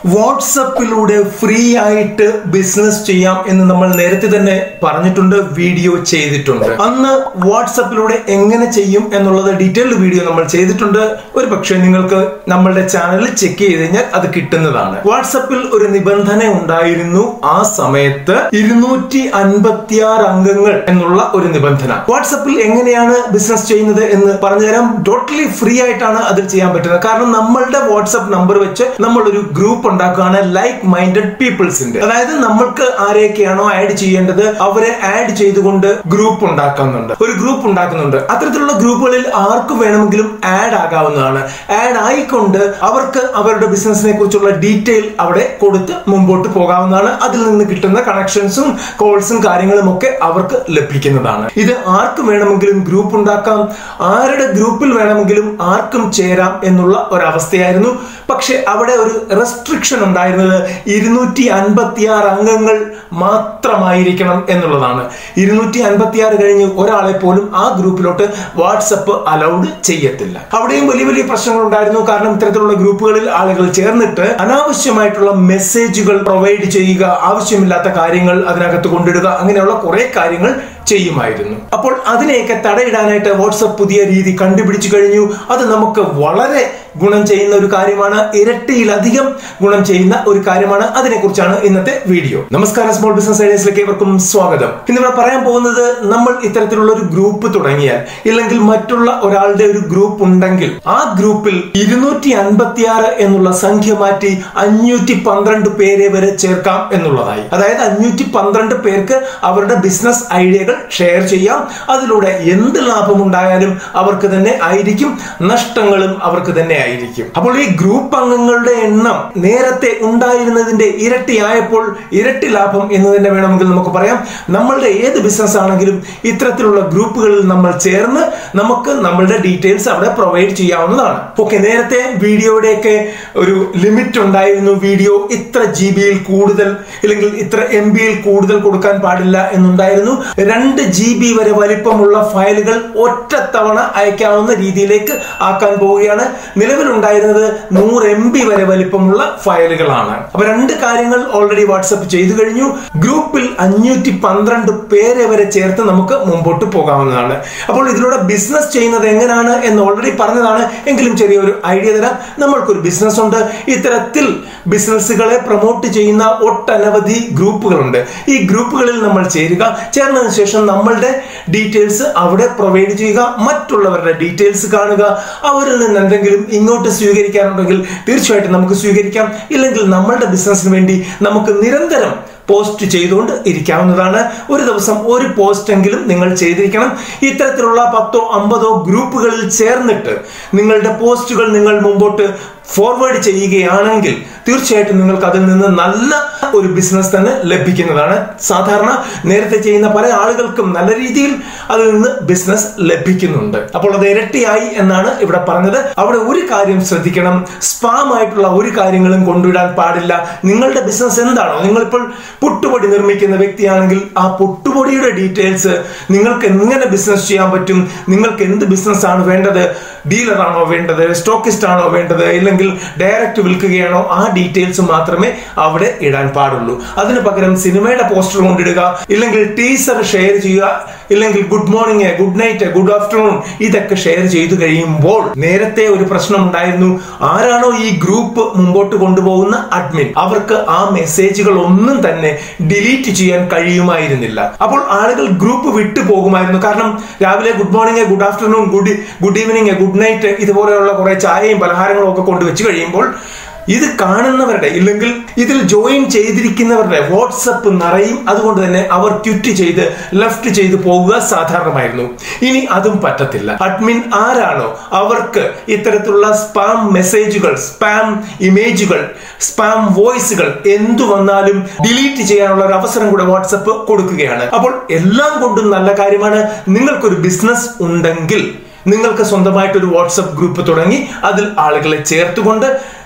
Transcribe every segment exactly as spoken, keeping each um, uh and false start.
വാട്സപ്പിലൂടെ ഫ്രീ ആയിട്ട് ബിസിനസ് ചെയ്യാം എന്ന് നമ്മൾ നേരത്തെ തന്നെ പറഞ്ഞിട്ടുണ്ട്, വീഡിയോ ചെയ്തിട്ടുണ്ട്. അന്ന് വാട്സപ്പിലൂടെ എങ്ങനെ ചെയ്യും എന്നുള്ളത് ഡീറ്റെയിൽഡ് വീഡിയോ നമ്മൾ ചെയ്തിട്ടുണ്ട്. ഒരു പക്ഷേ നിങ്ങൾക്ക് നമ്മളുടെ ചാനലിൽ ചെക്ക് ചെയ്ത് കഴിഞ്ഞാൽ അത് കിട്ടുന്നതാണ്. വാട്സപ്പിൽ ഒരു നിബന്ധന ഉണ്ടായിരുന്നു ആ സമയത്ത്, ഇരുന്നൂറ്റി അൻപത്തി ആറ് അംഗങ്ങൾ എന്നുള്ള ഒരു നിബന്ധന. വാട്സപ്പിൽ എങ്ങനെയാണ് ബിസിനസ് ചെയ്യുന്നത് എന്ന് പറഞ്ഞുതരാം. ടോട്ടലി ഫ്രീ ആയിട്ടാണ് അതിൽ ചെയ്യാൻ പറ്റുന്നത്. കാരണം നമ്മളുടെ വാട്സപ്പ് നമ്പർ വെച്ച് നമ്മൾ ഒരു ഗ്രൂപ്പ് ഉണ്ടാക്കുകയാണ്, ലൈക്ക് മൈൻഡഡ് പീപ്പിൾസിന്റെ. അതായത് നമ്മൾക്ക് ആരെയൊക്കെയാണോ ആഡ് ചെയ്യേണ്ടത് അവരെ ആഡ് ചെയ്തുകൊണ്ട് ഗ്രൂപ്പ് ഉണ്ടാക്കുന്നുണ്ട്, ഒരു ഗ്രൂപ്പ് ഉണ്ടാക്കുന്നുണ്ട്. അത്തരത്തിലുള്ള ഗ്രൂപ്പുകളിൽ ആർക്ക് വേണമെങ്കിലും ആഡ് ആകാവുന്നതാണ്. ആഡ് ആയിക്കൊണ്ട് അവർക്ക് അവരുടെ ബിസിനസിനെ കുറിച്ചുള്ള ഡീറ്റെയിൽ അവിടെ കൊടുത്ത് മുമ്പോട്ട് പോകാവുന്നതാണ്. അതിൽ നിന്ന് കിട്ടുന്ന കണക്ഷൻസും കോൾസും കാര്യങ്ങളും ഒക്കെ അവർക്ക് ലഭിക്കുന്നതാണ്. ഇത് ആർക്ക് വേണമെങ്കിലും ഗ്രൂപ്പ് ഉണ്ടാക്കാം, ആരുടെ ഗ്രൂപ്പിൽ വേണമെങ്കിലും ആർക്കും ചേരാം എന്നുള്ള ഒരവസ്ഥയായിരുന്നു. പക്ഷെ അവിടെ ഒരു റെസ്ട്രിക്ഷൻ ഉണ്ടായിരുന്നത് ഇരുന്നൂറ്റി അൻപത്തി ആറ് അംഗങ്ങൾ മാത്രമായിരിക്കണം എന്നുള്ളതാണ്. ഇരുന്നൂറ്റി അൻപത്തി ആറ് കഴിഞ്ഞ് ഒരാളെ പോലും ആ ഗ്രൂപ്പിലോട്ട് വാട്സപ്പ് അലൗഡ് ചെയ്യത്തില്ല. അവിടെയും വലിയ വലിയ പ്രശ്നങ്ങൾ ഉണ്ടായിരുന്നു. കാരണം ഇത്തരത്തിലുള്ള ഗ്രൂപ്പുകളിൽ ആളുകൾ ചേർന്നിട്ട് അനാവശ്യമായിട്ടുള്ള മെസ്സേജുകൾ പ്രൊവൈഡ് ചെയ്യുക, ആവശ്യമില്ലാത്ത കാര്യങ്ങൾ അതിനകത്ത് കൊണ്ടിടുക, അങ്ങനെയുള്ള കുറെ കാര്യങ്ങൾ ചെയ്യുമായിരുന്നു. അപ്പോൾ അതിനെയൊക്കെ തടയിടാനായിട്ട് വാട്സപ്പ് പുതിയ രീതി കണ്ടുപിടിച്ചു കഴിഞ്ഞു. അത് നമുക്ക് വളരെ ഗുണം ചെയ്യുന്ന ഒരു കാര്യമാണ്, ഇരട്ടിയിലധികം ഗുണം ചെയ്യുന്ന ഒരു കാര്യമാണ്. അതിനെക്കുറിച്ചാണ് ഇന്നത്തെ വീഡിയോ. നമസ്കാരം, സ്മോൾ ബിസിനസ് ഐഡിയസിലേക്ക് ഏവർക്കും സ്വാഗതം. ഇന്നിവിടെ പറയാൻ പോകുന്നത്, നമ്മൾ ഇത്തരത്തിലുള്ള ഒരു ഗ്രൂപ്പ് തുടങ്ങിയാൽ, ഇല്ലെങ്കിൽ മറ്റുള്ള ഒരാളുടെ ഒരു ഗ്രൂപ്പ് ഉണ്ടെങ്കിൽ ആ ഗ്രൂപ്പിൽ ഇരുന്നൂറ്റി അൻപത്തി ആറ് എന്നുള്ള സംഖ്യ മാറ്റി അഞ്ഞൂറ്റി പന്ത്രണ്ട് പേരെ വരെ ചേർക്കാം എന്നുള്ളതായി. അതായത് അഞ്ഞൂറ്റി പന്ത്രണ്ട് പേർക്ക് അവരുടെ ബിസിനസ് ഐഡിയകൾ ഷെയർ ചെയ്യാം. അതിലൂടെ എന്ത് ലാഭം ഉണ്ടായാലും അവർക്ക് തന്നെ ആയിരിക്കും, നഷ്ടങ്ങളും അവർക്ക് തന്നെ ആയിരിക്കും. അപ്പോൾ ഈ ഗ്രൂപ്പ് അംഗങ്ങളുടെ എണ്ണം നേരത്തെ ഉണ്ടായിരുന്നതിന്റെ ഇരട്ടിയായപ്പോൾ ഇരട്ടി ലാഭം എന്ന് തന്നെ വേണമെങ്കിൽ നമുക്ക് പറയാം. നമ്മളുടെ ഏത് ബിസിനസ് ആണെങ്കിലും ഇത്തരത്തിലുള്ള ഗ്രൂപ്പുകളിൽ നമ്മൾ ചേർന്ന് നമുക്ക് നമ്മളുടെ ഡീറ്റെയിൽസ് അവിടെ പ്രൊവൈഡ് ചെയ്യാവുന്നതാണ്. ഓക്കെ, നേരത്തെ വീഡിയോയുടെയൊക്കെ ഒരു ലിമിറ്റ് ഉണ്ടായിരുന്നു. വീഡിയോ ഇത്ര ജി ബിയിൽ കൂടുതൽ അല്ലെങ്കിൽ ഇത്ര എം ബിയിൽ കൂടുതൽ കൊടുക്കാൻ പാടില്ല എന്നുണ്ടായിരുന്നു. രണ്ട് ജി ബി വരെ വലിപ്പമുള്ള ഫയലുകൾ ഒറ്റത്തവണ അയക്കാവുന്ന രീതിയിലേക്ക് ആക്കാൻ പോവുകയാണ്. നിലവിലുണ്ടായിരുന്നത് നൂറ് എം ബി വരെ വലിപ്പമുള്ള ഫയലുകളാണ്. അപ്പൊ രണ്ട് കാര്യങ്ങൾ ഓൾറെഡി വാട്സപ്പ് ചെയ്തു കഴിഞ്ഞു. ഗ്രൂപ്പിൽ അഞ്ഞൂറ്റി പന്ത്രണ്ട് പേരെ വരെ ചേർത്ത് നമുക്ക് മുമ്പോട്ട് പോകാവുന്നതാണ്. അപ്പോൾ ഇതിലൂടെ ബിസിനസ് ചെയ്യുന്നത് എങ്ങനെയാണ് എന്ന് ഓൾറെഡി പറഞ്ഞതാണ്. എങ്കിലും ചെറിയൊരു ഐഡിയ തരാം. നമ്മൾക്കൊരു ബിസിനസ് ഉണ്ട്. ഇത്തരത്തിൽ ബിസിനസ്സുകളെ പ്രൊമോട്ട് ചെയ്യുന്ന ഒട്ടനവധി ഗ്രൂപ്പുകളുണ്ട്. ഈ ഗ്രൂപ്പുകളിൽ നമ്മൾ ചേരുക. ചേർന്നതിന് ശേഷം നമ്മളുടെ ഡീറ്റെയിൽസ് അവിടെ പ്രൊവൈഡ് ചെയ്യുക, മറ്റുള്ളവരുടെ ഡീറ്റെയിൽസ് കാണുക. അവരിൽ നിന്ന് എന്തെങ്കിലും ഇങ്ങോട്ട് സ്വീകരിക്കാനുണ്ടെങ്കിൽ തീർച്ചയായിട്ടും നമുക്ക് സ്വീകരിക്കാം. ഇല്ലെങ്കിൽ നമ്മളുടെ ബിസിനസിന് വേണ്ടി നമുക്ക് നിരന്തരം പോസ്റ്റ് ചെയ്തുകൊണ്ട് ഇരിക്കാവുന്നതാണ്. ഒരു ദിവസം ഒരു പോസ്റ്റ് എങ്കിലും നിങ്ങൾ ചെയ്തിരിക്കണം. ഇത്തരത്തിലുള്ള പത്തോ അമ്പതോ ഗ്രൂപ്പുകളിൽ ചേർന്നിട്ട് നിങ്ങളുടെ പോസ്റ്റുകൾ നിങ്ങൾ മുമ്പോട്ട് ഫോർവേഡ് ചെയ്യുകയാണെങ്കിൽ തീർച്ചയായിട്ടും നിങ്ങൾക്ക് അതിൽ നിന്ന് നല്ല ഒരു ബിസിനസ് തന്നെ ലഭിക്കുന്നതാണ്. സാധാരണ നേരത്തെ ചെയ്യുന്ന പല ആളുകൾക്കും നല്ല രീതിയിൽ അതിൽ നിന്ന് ബിസിനസ് ലഭിക്കുന്നുണ്ട്. അപ്പോൾ അത് ഇരട്ടിയായി എന്നാണ് ഇവിടെ പറഞ്ഞത്. അവിടെ ഒരു കാര്യം ശ്രദ്ധിക്കണം, സ്പാം ആയിട്ടുള്ള ഒരു കാര്യങ്ങളും കൊണ്ടുവിടാൻ പാടില്ല. നിങ്ങളുടെ ബിസിനസ് എന്താണോ, നിങ്ങളിപ്പോൾ പുട്ടുപൊടി നിർമ്മിക്കുന്ന വ്യക്തിയാണെങ്കിൽ ആ പുട്ടുപൊടിയുടെ ഡീറ്റെയിൽസ്, നിങ്ങൾക്ക് എങ്ങനെ ബിസിനസ് ചെയ്യാൻ പറ്റും, നിങ്ങൾക്ക് എന്ത് ബിസിനസ് ആണ് വേണ്ടത്, ഡീലറാണോ വേണ്ടത്, സ്റ്റോക്കിസ്റ്റ് ആണോ വേണ്ടത്, ഇല്ലെങ്കിൽ ഡയറക്റ്റ് വിൽക്കുകയാണോ, ആ ഡീറ്റെയിൽസ് മാത്രമേ അവിടെ ഇടാൻ പാടുള്ളൂ. അതിന് പകരം സിനിമയുടെ പോസ്റ്റർ കൊണ്ടിടുക, ഇല്ലെങ്കിൽ ടീസർ ഷെയർ ചെയ്യുക, ഇല്ലെങ്കിൽ good morning, good night, good afternoon ഇതൊക്കെ ഷെയർ ചെയ്തു കഴിയുമ്പോൾ, നേരത്തെ ഒരു പ്രശ്നം ഉണ്ടായിരുന്നു. ആരാണോ ഈ ഗ്രൂപ്പ് മുമ്പോട്ട് കൊണ്ടുപോകുന്ന അഡ്മിൻ, അവർക്ക് ആ മെസ്സേജുകൾ ഒന്നും തന്നെ ഡിലീറ്റ് ചെയ്യാൻ കഴിയുമായിരുന്നില്ല. അപ്പോൾ ആളുകൾ ഗ്രൂപ്പ് വിട്ടു പോകുമായിരുന്നു. കാരണം രാവിലെ good morning, good afternoon, good good evening, good night ഇതുപോലെയുള്ള കുറെ ചായയും പലഹാരങ്ങളും ഒക്കെ കൊണ്ടുവച്ച് കഴിയുമ്പോൾ ഇത് കാണുന്നവരുടെ, ഇല്ലെങ്കിൽ ഇതിൽ ജോയിൻ ചെയ്തിരിക്കുന്നവരുടെ വാട്സപ്പ് നിറയും. അതുകൊണ്ട് തന്നെ അവർ ക്വിറ്റ് ചെയ്ത് ലെഫ്റ്റ് ചെയ്ത് പോകുക സാധാരണമായിരുന്നു. ഇനി അതും പറ്റത്തില്ല. അഡ്മിൻ ആരാണോ അവർക്ക് ഇത്തരത്തിലുള്ള സ്പാം മെസ്സേജുകൾ, സ്പാം ഇമേജുകൾ, സ്പാം വോയിസുകൾ എന്തു വന്നാലും ഡിലീറ്റ് ചെയ്യാനുള്ള ഒരു അവസരം കൂടെ വാട്സപ്പ് കൊടുക്കുകയാണ്. അപ്പോൾ എല്ലാം കൊണ്ടും നല്ല കാര്യമാണ്. നിങ്ങൾക്കൊരു ബിസിനസ് ഉണ്ടെങ്കിൽ നിങ്ങൾക്ക് സ്വന്തമായിട്ടൊരു വാട്സപ്പ് ഗ്രൂപ്പ് തുടങ്ങി അതിൽ ആളുകളെ ചേർത്തുകൊണ്ട്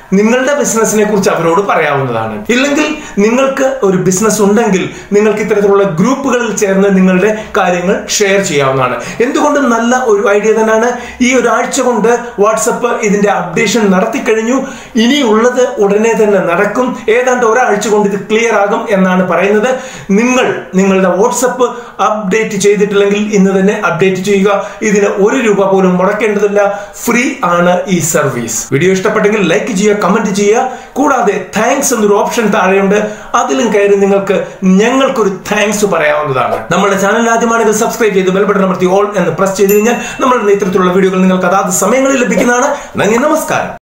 നിങ്ങളുടെ ബിസിനസിനെ കുറിച്ച് അവരോട് പറയാവുന്നതാണ്. ഇല്ലെങ്കിൽ നിങ്ങൾക്ക് ഒരു ബിസിനസ് ഉണ്ടെങ്കിൽ നിങ്ങൾക്ക് ഇത്തരത്തിലുള്ള ഗ്രൂപ്പുകളിൽ ചേർന്ന് നിങ്ങളുടെ കാര്യങ്ങൾ ഷെയർ ചെയ്യാവുന്നതാണ്. എന്തുകൊണ്ടും നല്ല ഒരു ഐഡിയ തന്നെയാണ്. ഈ ഒരാഴ്ച കൊണ്ട് വാട്സപ്പ് ഇതിന്റെ അപ്ഡേഷൻ നടത്തി കഴിഞ്ഞു. ഇനിയുള്ളത് ഉടനെ തന്നെ നടക്കും. ഏതാണ്ട് ഒരാഴ്ച കൊണ്ട് ഇത് ക്ലിയർ ആകും എന്നാണ് പറയുന്നത്. നിങ്ങൾ നിങ്ങളുടെ വാട്സപ്പ് അപ്ഡേറ്റ് ചെയ്തിട്ടില്ലെങ്കിൽ ഇന്ന് തന്നെ അപ്ഡേറ്റ് ചെയ്യുക. ഇതിന് ഒരു രൂപ പോലും മുടക്കേണ്ടതില്ല. ഫ്രീ ആണ് ഈ സർവീസ്. വീഡിയോ ഇഷ്ടപ്പെട്ടെങ്കിൽ ലൈക്ക് ചെയ്യുക, കമന്റ് ചെയ്യുക. കൂടാതെ താങ്ക്സ് എന്നൊരു ഓപ്ഷൻ താഴെയുണ്ട്. അതിലും കയറി നിങ്ങൾക്ക് ഞങ്ങൾക്കൊരു താങ്ക്സ് പറയാവുന്നതാണ്. നമ്മുടെ ചാനൽ ആദ്യമാണെങ്കിൽ സബ്സ്ക്രൈബ് ചെയ്ത് ബെൽ ബട്ടൺ അമർത്തി ഓൾ എന്ന് പ്രസ് ചെയ്ത് കഴിഞ്ഞാൽ നമ്മളുടെ ഇത്തരത്തിലുള്ള വീഡിയോകൾ നിങ്ങൾക്ക് അതാത് സമയങ്ങളിൽ ലഭിക്കുന്നതാണ്. നന്ദി, നമസ്കാരം.